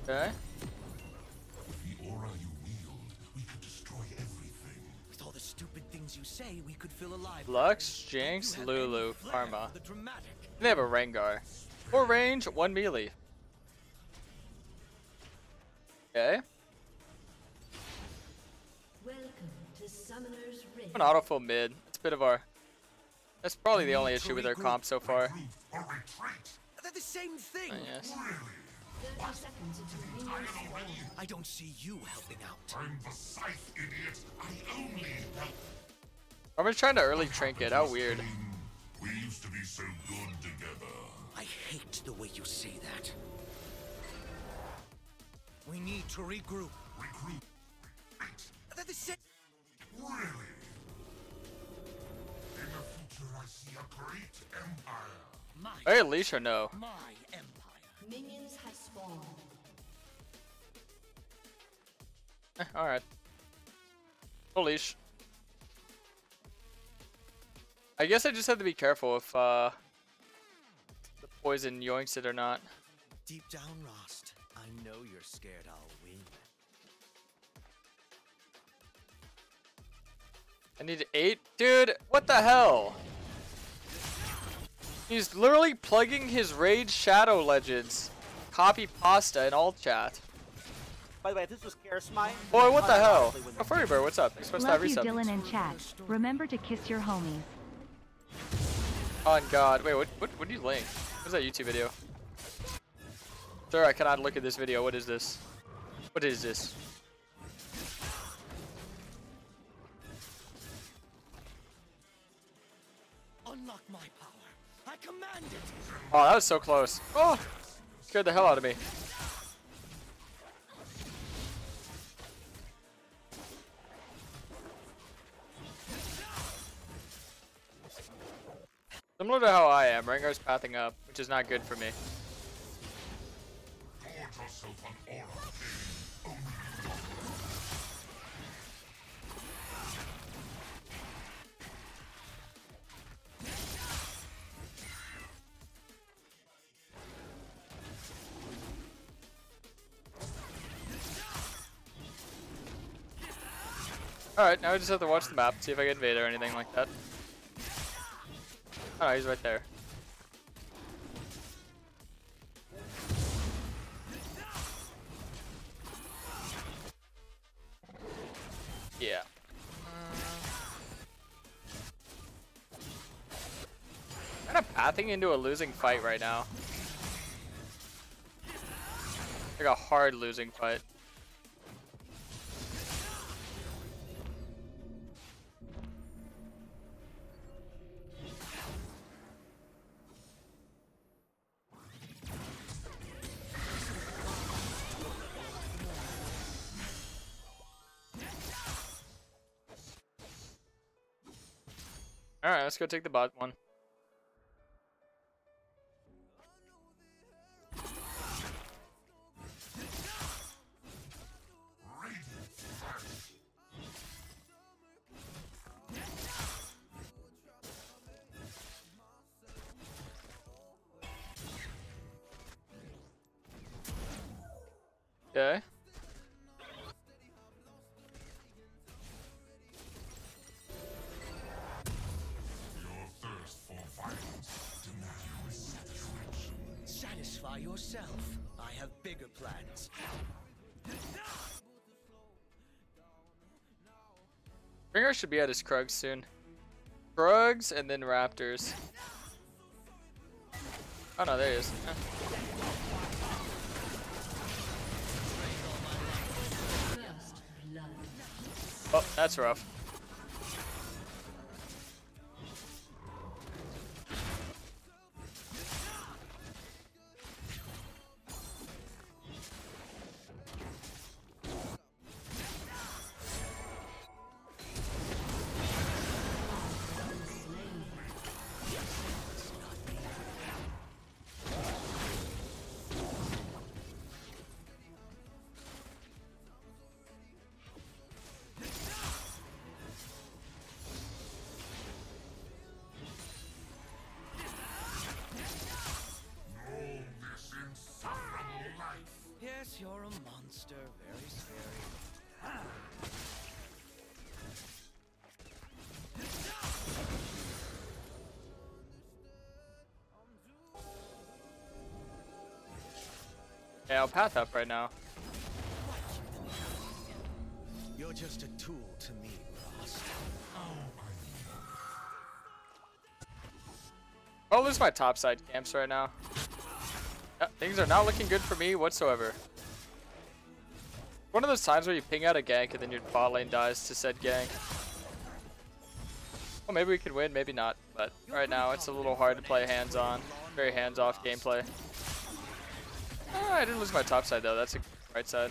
Okay. The aura you wield, we could destroy everything. With all the stupid things you say, we could feel alive. Lux, Don't you Jinx, have Lulu, any flair Karma. for the dramatic? They have a Rengar. 4 range, 1 melee. Okay. Welcome to Summoner's Rift. An autofill mid. It's a bit of our. That's probably the only issue with their comp so far. Regroup or retreat. They're the same thing. Yes. Really? 30 seconds until minions spawn. I don't see you helping out. I'm the scythe, idiot. I only help. I'm just trying to early trinket. How weird. We used to be so good together. I hate the way you say that. We need to regroup. Regroup. Retreat. They're the same. Really? In the future, I see a great empire. Hey, Leash or no? My empire. Minions have spawned. Alright. Full Leash. I guess I just have to be careful if the poison yoinks it or not. Deep down, Rost, I know you're scared I'll win. I need 8? Dude, what the hell? He's literally plugging his Rage Shadow Legends. Copy pasta in all chat. By the way, this was Karismite. Boy, what the hell? Oh, Furry Bear, what's up? You're supposed to have Love you, resub. Dylan in chat. Remember to kiss your homies. On God. Wait, what do you link? What's that YouTube video? Sir, I cannot look at this video. What is this? What is this? Unlock my power. I command it. Oh, that was so close. Oh, scared the hell out of me. Similar to how I am, Rengar's pathing up, which is not good for me. Gorge yourself an aura of pain. Alright, now I just have to watch the map, see if I get invaded or anything like that. Oh, he's right there. Yeah. Kind of pathing into a losing fight right now. Like a hard losing fight. Alright, let's go take the bot one. Okay. Your thirst for violence demands satisfaction. Satisfy yourself. I have bigger plans. Rengar should be at his Krugs soon. Krugs and then Raptors. Oh no, there he is. Yeah. First blood. Oh, that's rough. Yeah, I'll path up right now. You're just a tool to me, Rost. I'll lose my top side camps right now. Things are not looking good for me whatsoever. One of those times where you ping out a gank and then your bot lane dies to said gank. Well, maybe we could win, maybe not. But right now it's a little hard to play hands-on. Very hands-off gameplay. I didn't lose my top side though. That's a right side.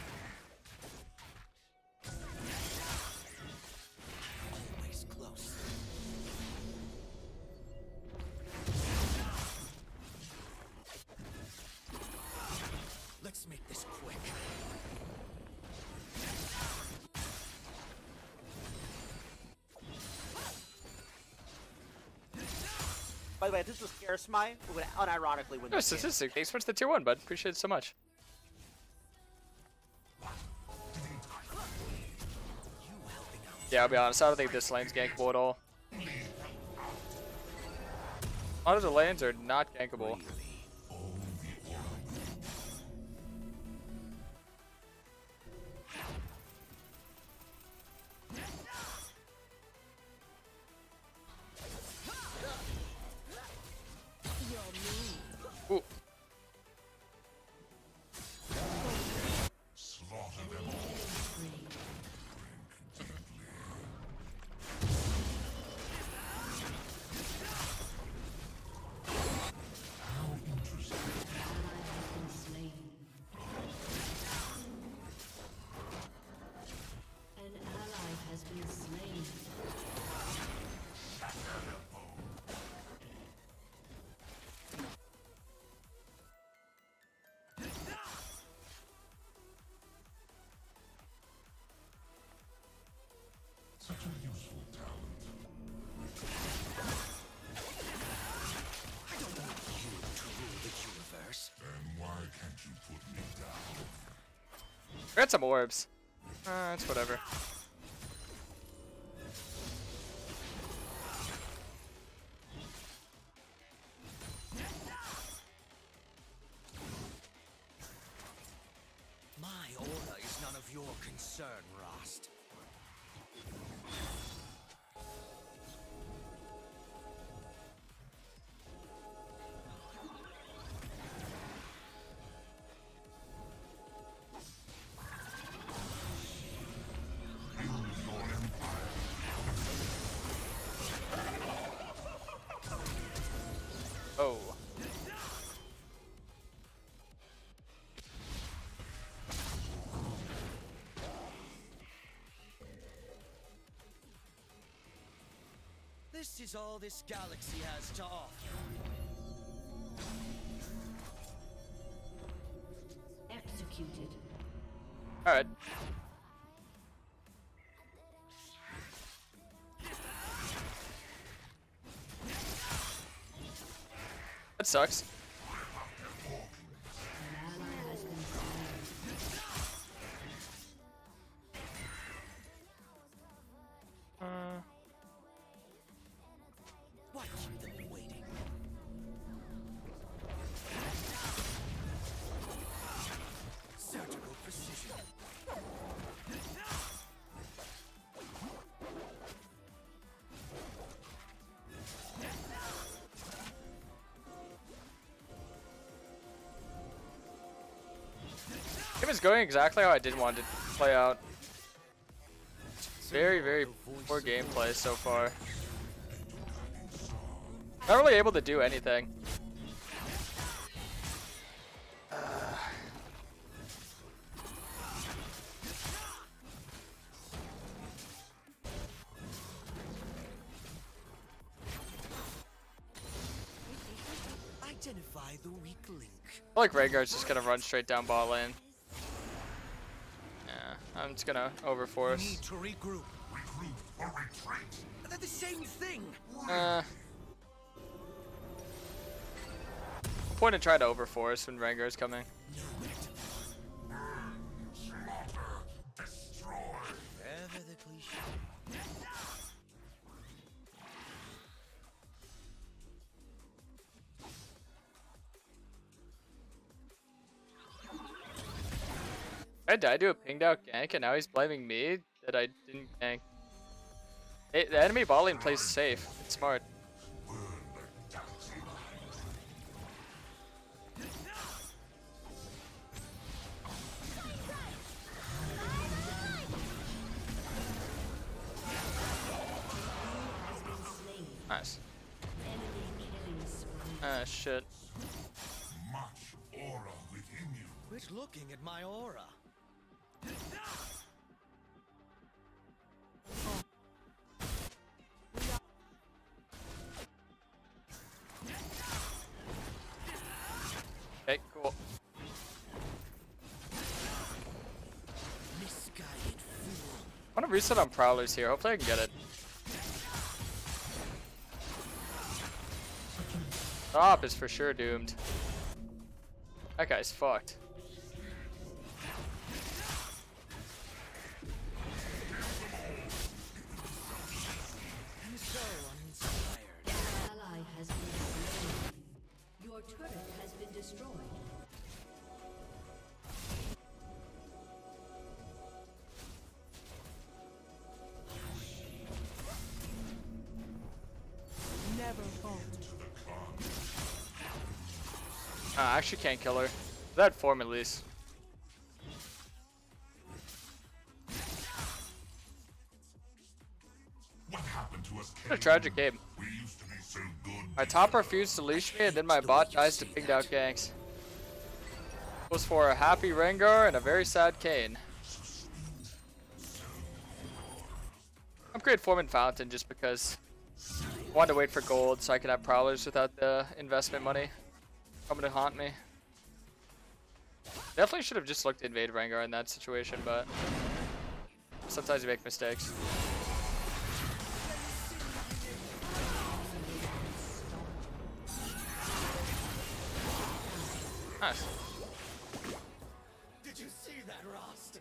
Always close. Let's make this quick. By the way, if this was Karasmai, we would unironically win No, this game. statistic. Thanks so much to tier 1, bud. Appreciate it so much. Yeah, I'll be honest. I don't think this lane's gankable at all. A lot of the lanes are not gankable. Ooh. Slaughter them all. How interesting. An ally has been slain. Such a useful talent. I don't want you to rule the universe. Then why can't you put me down? I got some orbs. It's whatever. My order is none of your concern, Rost. Oh. This is all this galaxy has to offer. Executed. Alright. That sucks. An ally has been slain. Why keep them waiting? Surgical precision. Game is going exactly how I didn't want it to play out. Very, very poor gameplay so far. Not really able to do anything. Identify the weak link. I feel like Rengar's just gonna run straight down bot lane. Yeah, I'm just gonna We overforce. need to regroup. Regroup or retreat. They're the same thing. Point to try to overforce when Rengar's coming. Slaughter. Destroy. Ever the cliche. Did I do a pinged out gank and now he's blaming me that I didn't gank? The enemy bot lane plays safe. It's smart. Nice. Ah, shit. Much aura within you. Quit looking at my aura. Okay, cool. Misguided fool. I want to reset on Prowlers here. Hopefully I can get it. Top is for sure doomed. That guy's fucked. I'm so uninspired. Ally has been slain. Your turret has been destroyed. Never fault. I actually can't kill her. That form at least. What happened to us? What a tragic game. We used to be so good. My top refused to leash me and then my bot dies to pinged out ganks. Was for a happy Rengar and a very sad Kayn. Upgrade Form and Fountain just because I wanted to wait for gold so I could have Prowlers without the investment money coming to haunt me. Definitely should have just looked to invade Rengar in that situation, but sometimes you make mistakes. Nice. Did you see that, Rost?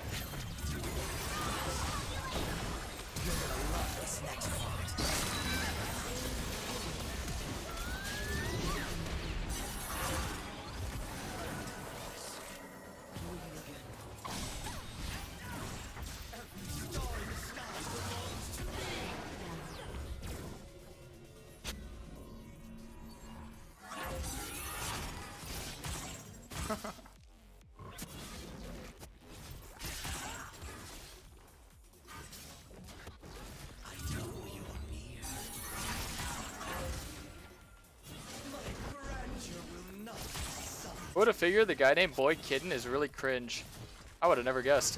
I would have figured the guy named Boy Kitten is really cringe. I would have never guessed.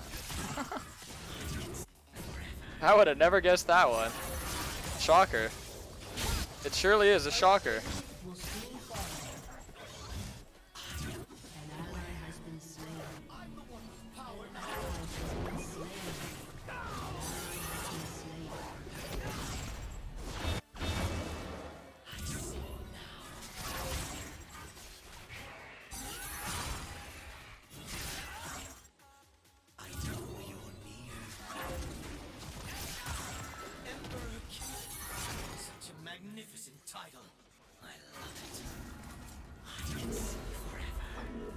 I would have never guessed that one. Shocker. It surely is a shocker. Will soon fall. An ally has been slain. I'm the one with power. An ally has been slain. An ally has been slain. I know you're near. Emperor King. Such a magnificent title. I love it. I can see forever.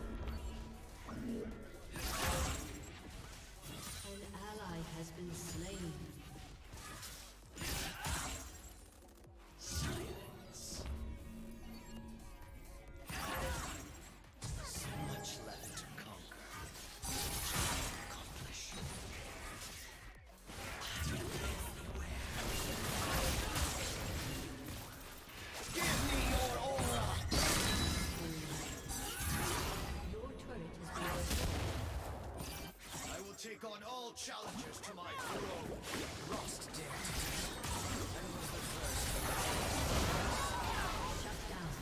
An ally has been slain. Silence. So much left to conquer. Accomplish. Give me your aura. Your turret has been destroyed. I will take on all challengers to my throne. Rost dared to test me, and was the first. Shut down.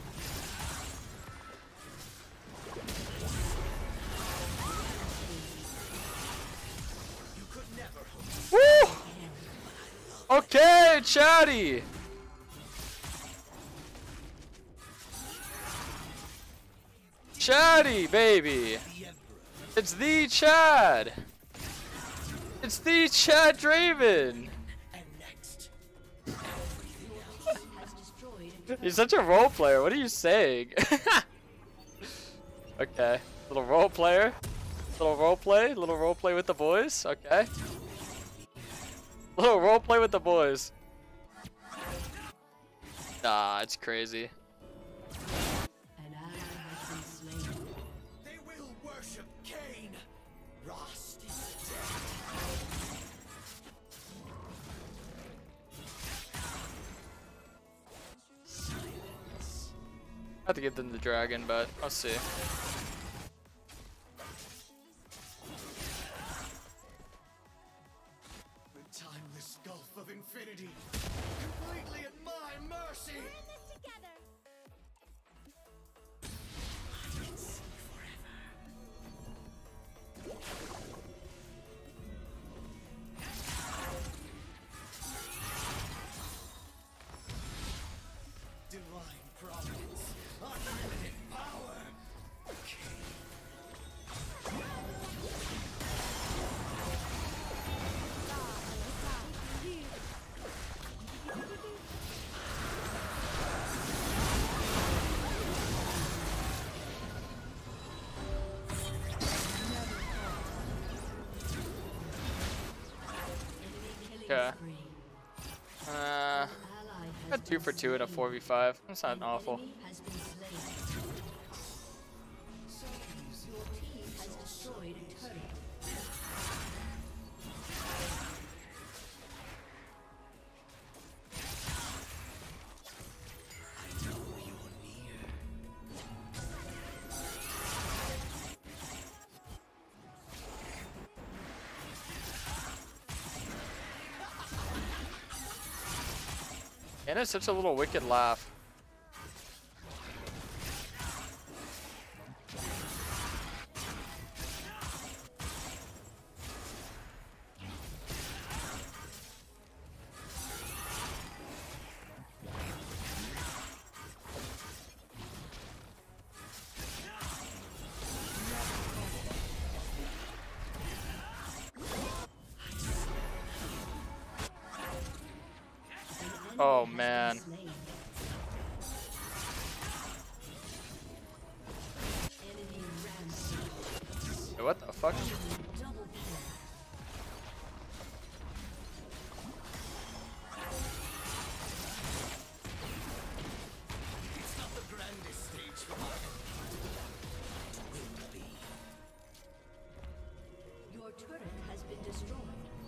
You could never hope. Woo! Okay, chatty! Chatty, baby! The Emperor. It's the Chad! It's the Chad Draven! And next. Has destroyed a turret. You're such a role player, what are you saying? Okay, little role player. Little role play with the boys. Okay. Little role play with the boys. Nah, it's crazy. An ally has been slain. They will worship Cain. Rost is dead. Silence. I have to give them the dragon, but I'll see. The timeless gulf of infinity, completely at my mercy. I can see forever. Divine providence, unlimited power. Okay. Spree. Uh, Ally has got 2 been for 2 in a slain. 4v5. That's not awful. Enemy has been slain. Your team has destroyed a turret. And it's such a little wicked laugh. Oh man. Slain. Enemy rampage. Wait, what the fuck? Double kill. It's not the grandest stage for my it will be. Your turret has been destroyed.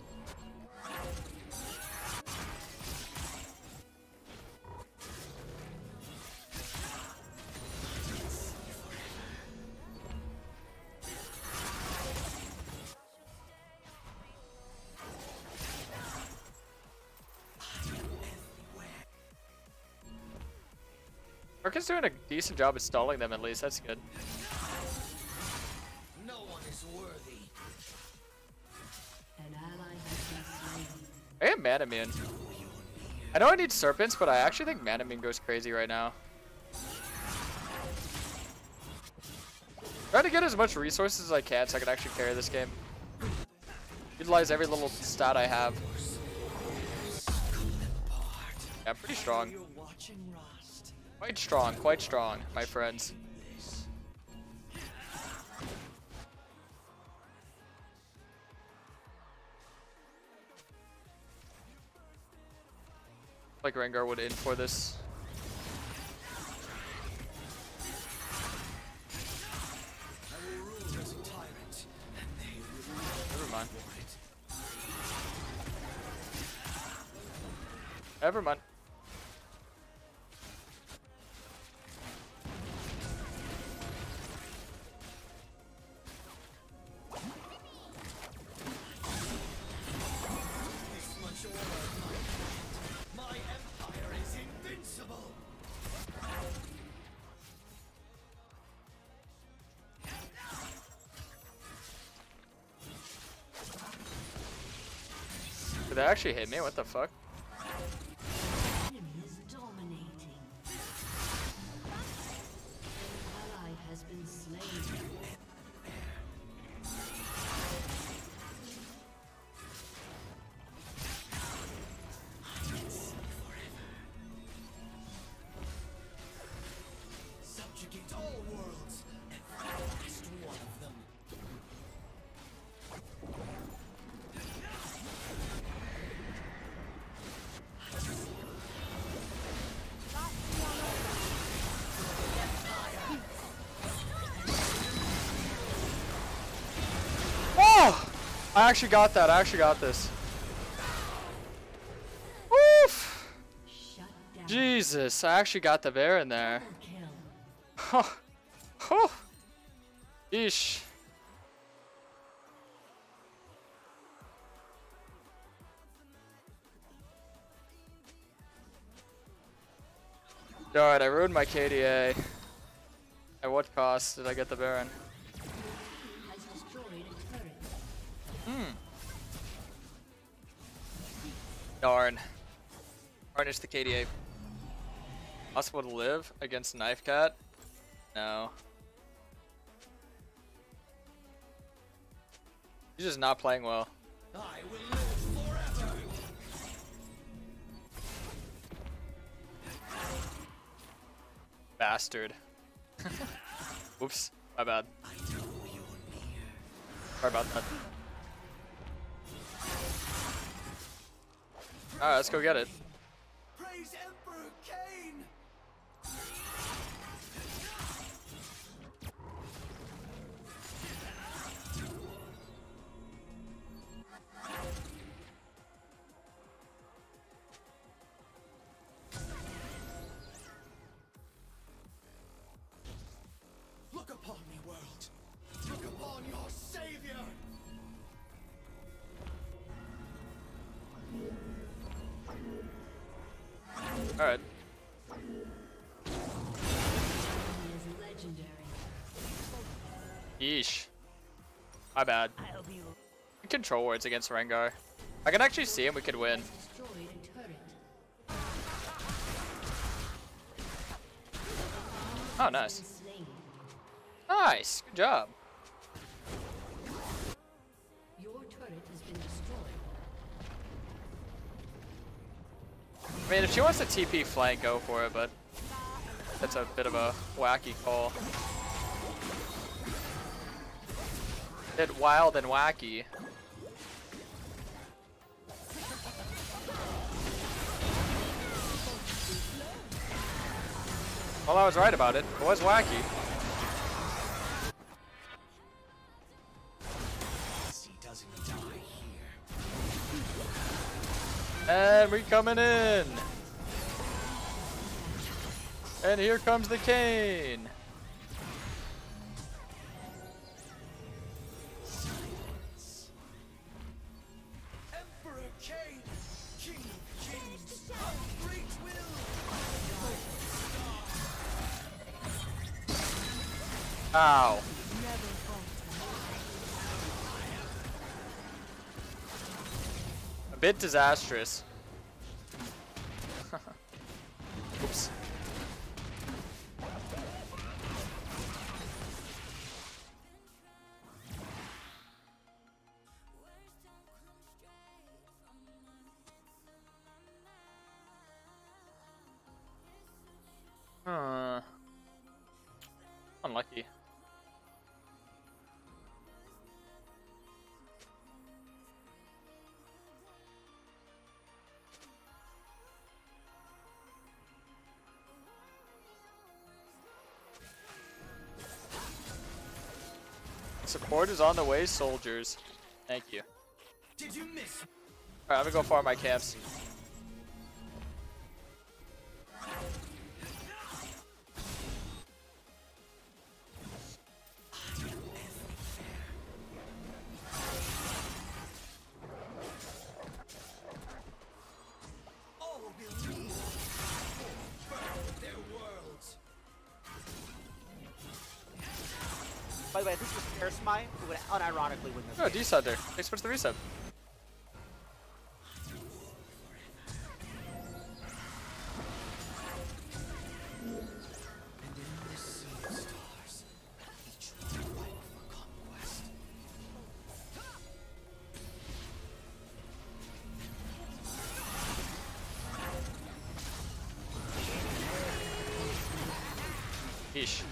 Merkin's doing a decent job at stalling them at least. That's good. No one is worthy. An ally has been slain. I am Manamune. I know I need serpents, but I actually think Manamune goes crazy right now. Trying to get as much resources as I can so I can actually carry this game. Utilize every little stat I have. Yeah, pretty strong. You're watching Rost. Quite strong, my friends. This. Like Rengar would in for this. I will rule as a tyrant, and they will Never mind. for it. Never mind. This much order of my land. My empire is invincible. Did that actually hit me? What the fuck? Enemy is dominating. An ally has been slain. Subjugate all worlds and last one of them. I actually got that. I actually got this. Woof! Shut down. Jesus, I actually got the bear in there. Kill. Huh. Huh. Yeesh. Alright, I ruined my KDA. At what cost did I get the Baron? Has destroyed a turret. Darn. Tarnish the KDA. Possible to live against Knife Cat? No. He's just not playing well. I will live forever. Bastard. Oops, my bad. I know you're near. Sorry about that. Alright, let's go get it. Praise Emperor Cain. Look upon me, world. Look upon your savior. Alright. He is legendary. Yeesh. My bad. Control words against Rengar. I can actually see him, we could win. Destroyed a turret. Oh, nice. Slain. Nice, good job. Your turret has been destroyed. I mean, if she wants to TP flank, go for it, but that's a bit of a wacky call. Bit wild and wacky. Well, I was right about it. It was wacky. He doesn't die here. And we coming in. And here comes the Kayn. Emperor Cain, King of Kings, of great will. Ow. A bit disastrous. Oops. Unlucky. Support is on the way, soldiers. Thank you. Did you miss? Alright, I'm gonna go farm my camps. All will lead burn their worlds. By the way, if this was Karismai, we would unironically win this Oh, game. D-side there. Thanks for the reset. And in this sea of stars, each one ripe for conquest. Yeesh.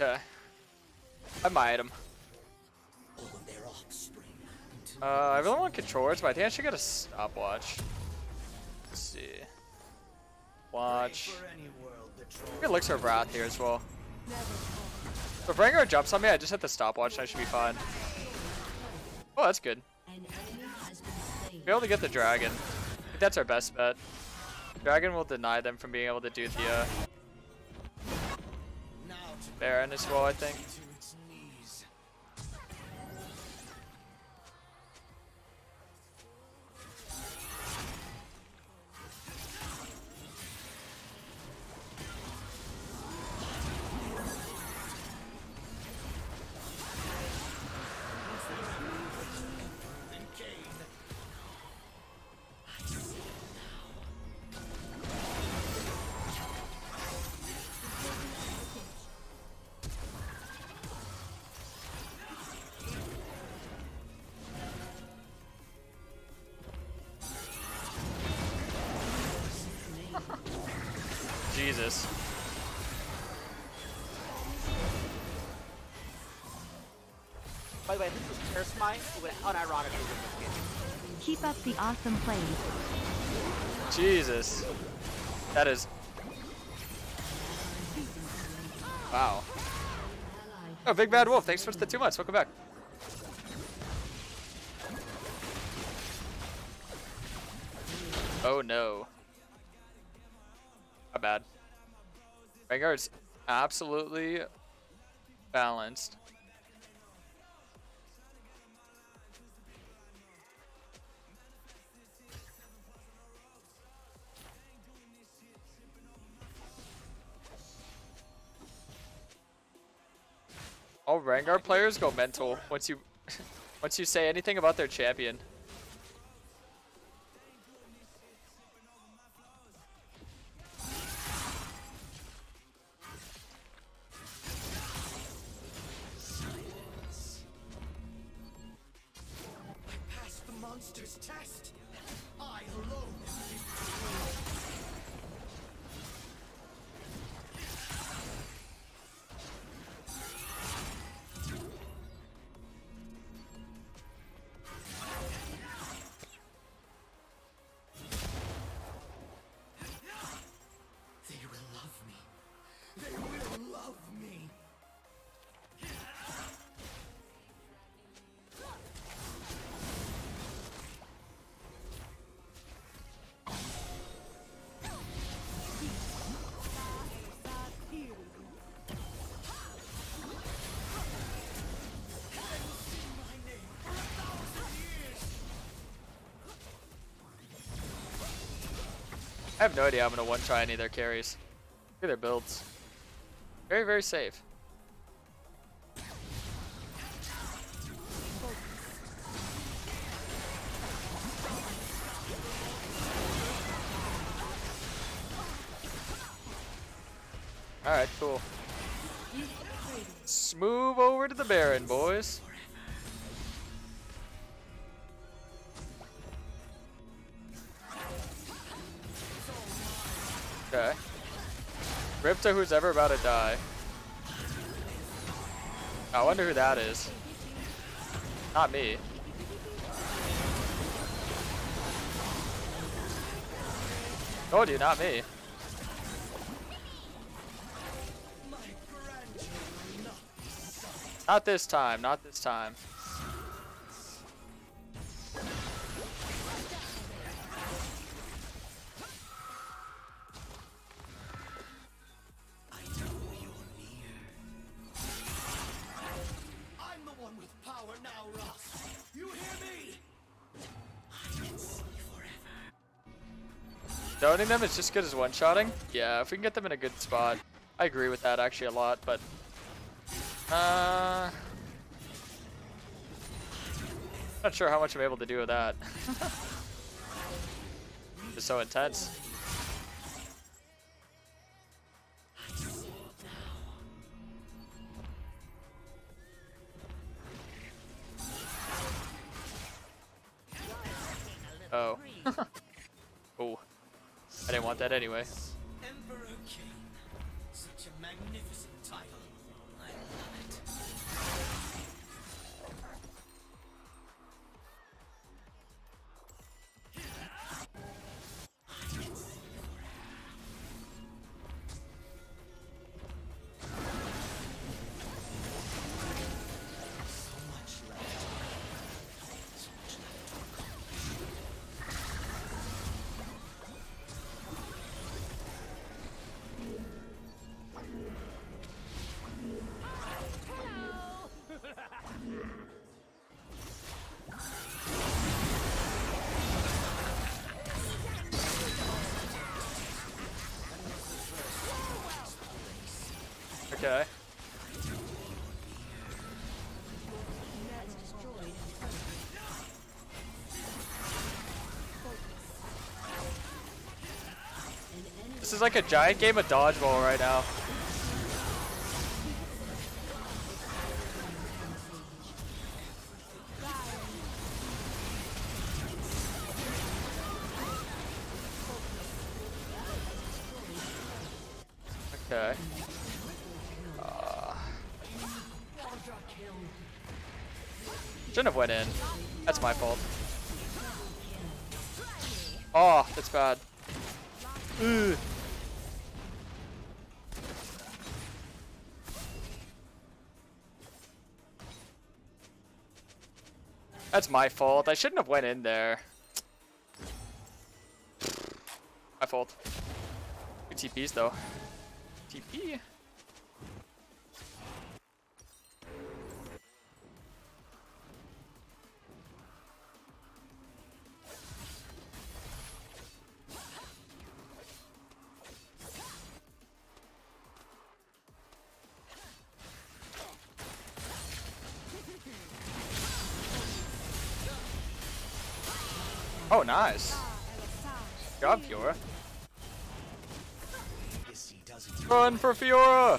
Okay. I might him. or their offspring. I really want controllers, but I think I should get a stopwatch. Let's see. Watch. For any world that trolls It looks of Wrath here as well. So if Rengar jumps on me, I just hit the stopwatch and I should be fine. Oh, that's good. An enemy has been slain. Be able to get the dragon. I think that's our best bet. Dragon will deny them from being able to do the now to Baron as well, I think. to its knees. Then Cain. Jesus. By the way, this was Tersmite who would unironically win this game. Keep up the awesome plays. Jesus. That is. Wow. Oh, Big Bad Wolf, thanks for the 2 months. Welcome back. Oh no. Not bad. Rengar's absolutely balanced. All Rengar players go mental once you once you say anything about their champion. I passed the monster's test. I alone. They will love me. They will love me. I have no idea I'm gonna one-try any of their carries. Look at their builds. Very, very safe. Alright, cool. Let's move over to the Baron, boys. Okay. Rip to who's ever about to die. I wonder who that is. Not me. Told you, not me. Not this time, not this time. I'm the one with power now, Ross. You hear me? I can see forever. Zoning them is just as good as one-shotting? Yeah, if we can get them in a good spot. I agree with that actually a lot, but... not sure how much I'm able to do with that. It's so intense. Oh. Oh. I didn't want that anyway. Emperor Cain. Such a magnificent title. I Okay. This is like a giant game of dodgeball right now. Okay. Shouldn't have went in. That's my fault. Oh, that's bad. Ugh. That's my fault. I shouldn't have went in there. My fault. Good TPs though. TP. Oh, nice. Good job, Fiora. Run for Fiora!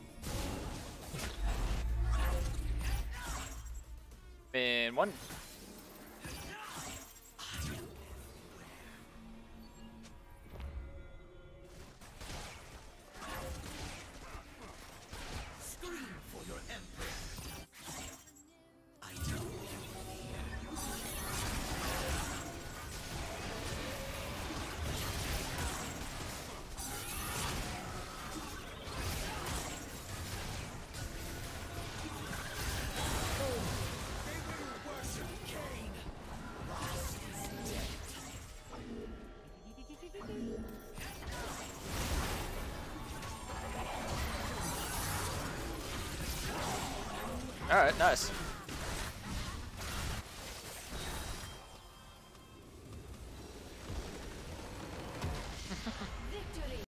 Man, one. All right, nice.